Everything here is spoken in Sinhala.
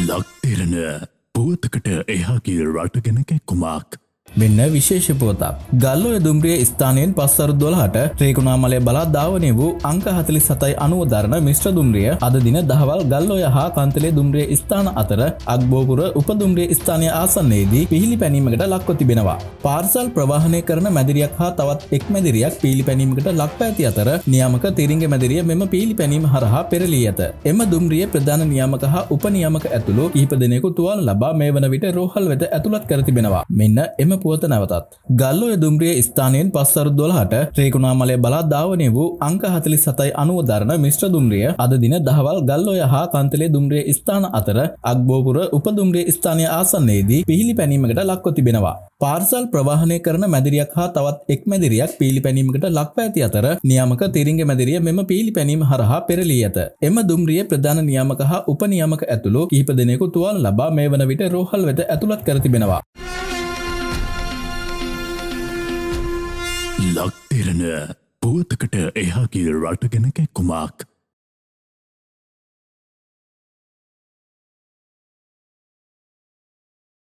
ලක් දෙරන පුවතකට එහාගේ රටගෙන කැක්කුමක් මෙන්න විශේෂ පුවතක්. ගල්ඔය දුම්රිය ස්ථානයෙන් පස්වරු 12ට ත්‍රිකුණාමලය බලා ධාවනය වූ අංක 47.90 දරන මිශ්‍ර දුම්රිය අද දින දහවල් ගල්ඔය හා කන්තලේ දුම්රිය ස්ථාන අතර අග්බෝපුර උපදුම්රිය ස්ථානය ආසන්නයේදී පිහිලි පැනීමකට ලක්ව තිබෙනවා. පාර්සල් ප්‍රවාහනය කරන මැදිරියක් හා තවත් එක් මැදිරියක් පිහිලි පැනීමකට ලක්ව ඇති අතර නියාමක තිරිංග මැදිරිය මෙම පිහිලි පැනීම හරහා පෙරළී ඇත. එම දුම්රිය ප්‍රධාන නියාමක හා උප නියාමක ඇතුළු කිහිප දෙනෙකු තුවාල ලබා මේ වන විට රෝහල් වෙත ඇතුළත් කර තිබෙනවා. මෙන්න එම පුවත නැවතත්. ගල්ඔය දුම්රිය ස්ථානයෙන් පස්වරු 12ට ත්‍රිකුණාමලය බලා ධාවනය වූ අංක 47.90 දරන මිශ්‍ර දුම්රිය අද දින දහවල් ගල්ඔය හා කන්තලේ දුම්රිය ස්ථාන අතර අග්බෝපුර උපදුම්රිය ස්ථානය ආසන්නයේදී පිහිලි පැනීමකට ලක්ව තිබෙනවා. පාර්සල් ප්‍රවාහනය කරන මැදිරියක් හා තවත් එක් මැදිරියක් පිහිලි පැනීමකට ලක්ව ඇති අතර නියාමක තිරිංග මැදිරිය මෙම පිහිලි පැනීම හරහා පෙරළී ඇත. එම දුම්රිය ප්‍රධාන නියාමක හා උප නියාමක ඇතුළු කිහිප දෙනෙකු තුවාල ලබා මේ වන විට රෝහල් වෙත ඇතුළත් කර තිබෙනවා. ලක් දෙරන පුවතකට එහාගේ රටගෙන කැක්කුමක්